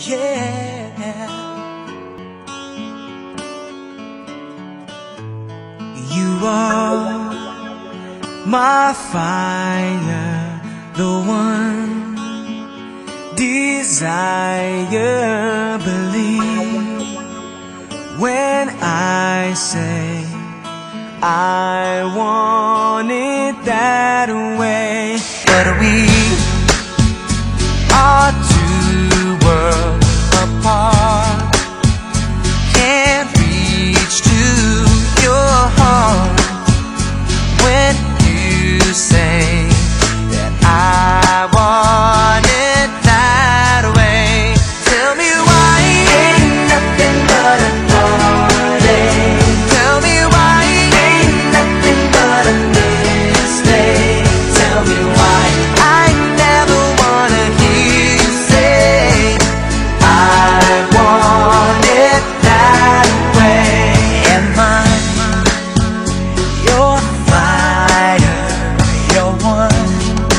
yeah. You are my fire, the one desire. Believe when I say I want it that way. But we are two worlds apart, can't reach to your heart when you say that I want it that way. Tell me why ain't nothing but a heartache. Tell me why ain't nothing but a mistake. Tell me why I never wanna hear you say I want it that way. Am I your fire, your one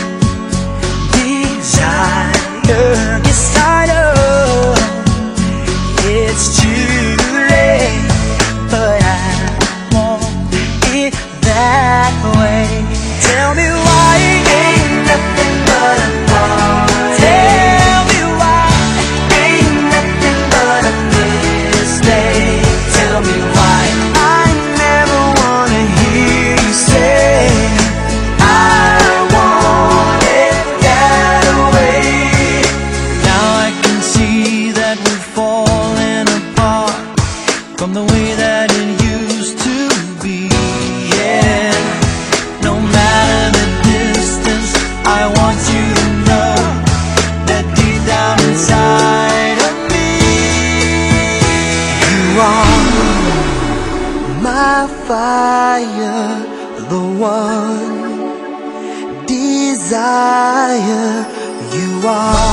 desire? Yes, I know it's too late, but I want it that way. Tell me why ain't nothing but a heartache. Tell me why ain't nothing but a mistake. Tell me why I never wanna hear you say I want it that way. Now I can see that we're falling apart from the way that it used to be, yeah. No matter the distance, I want you to know that deep down inside of me, you are my fire, the one desire. You are